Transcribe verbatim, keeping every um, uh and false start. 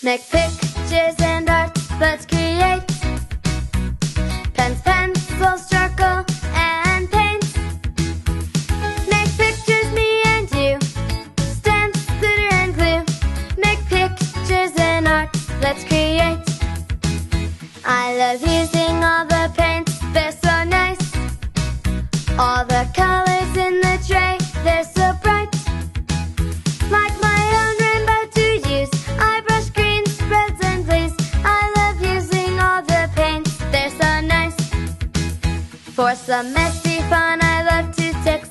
Make pictures and art, let's create. Pens, pencils, charcoal, and paint. Make pictures, me and you. Stamps, glitter, and glue. Make pictures and art, let's create. I love using all the paints, they're so nice. All the colors in the tray, they're so bright. Like my own rainbow to use, I brush greens, reds, and blues. I love using all the paints, they're so nice. For some messy fun, I love to take